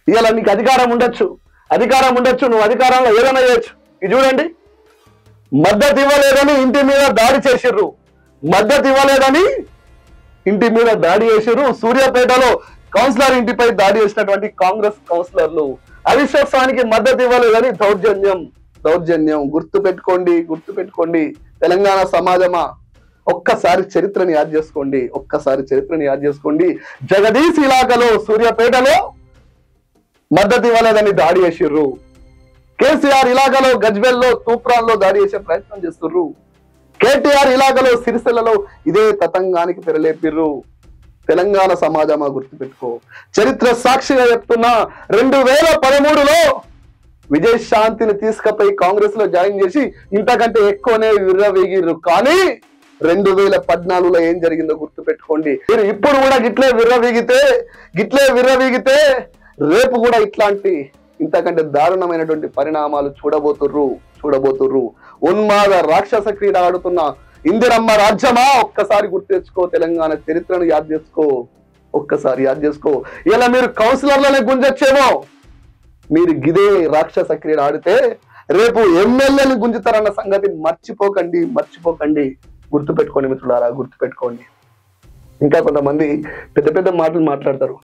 ఇవాళ నీకు అధికారం ఉండొచ్చు, నువ్వు అధికారంలో ఏదైనా చేయొచ్చు. ఇది చూడండి, మద్దతు ఇవ్వలేదని ఇంటి మీద దాడి చేసిర్రు, సూర్యాపేటలో కౌన్సిలర్ ఇంటిపై దాడి చేసినటువంటి కాంగ్రెస్ కౌన్సిలర్లు అవిశ్వాసానికి మద్దతు ఇవ్వలేదని దౌర్జన్యం. గుర్తు పెట్టుకోండి తెలంగాణ సమాజమా, ఒక్కసారి చరిత్రని యాద్ చేసుకోండి. జగదీశ్ ఇలాకాలో సూర్యాపేటలో మద్దతు ఇవ్వలేదని దాడి చేసిర్రు. కేసీఆర్ ఇలాకాలో గజ్వెల్లో తూప్రాల్లో దాడి చేసే ప్రయత్నం చేస్తుర్రు. కేటీఆర్ ఇలాకాలో సిరిసిల్లలో ఇదే తతంగానికి తెరలేపిర్రు. తెలంగాణ సమాజమా గుర్తుపెట్టుకో, చరిత్ర సాక్షిగా చెప్తున్నా, 2013లో విజయశాంతిని తీసుకుపోయి కాంగ్రెస్ లో జాయిన్ చేసి ఇంతకంటే ఎక్కువనే విర్రవీగిర్రు. కానీ 2014లో ఏం జరిగిందో గుర్తుపెట్టుకోండి. మీరు ఇప్పుడు కూడా గిట్లే విర్రవీగితే రేపు కూడా ఇంతకంటే దారుణమైనటువంటి పరిణామాలు చూడబోతుర్రు. ఉన్మాద రాక్షస క్రీడ ఆడుతున్న ఇందిరమ్మ రాజ్యమా, ఒక్కసారి గుర్తు తెచ్చుకో, తెలంగాణ చరిత్రను యాద్ చేసుకో. ఇలా మీరు కౌన్సిలర్లనే గుంజొచ్చేమో, మీరు గిదే రాక్షస క్రీడ ఆడితే రేపు ఎమ్మెల్యేని గుంజుతారన్న సంగతి మర్చిపోకండి. గుర్తుపెట్టుకోండి మిత్రులారా, ఇంకా కొంతమంది పెద్ద మాటలు మాట్లాడతారు.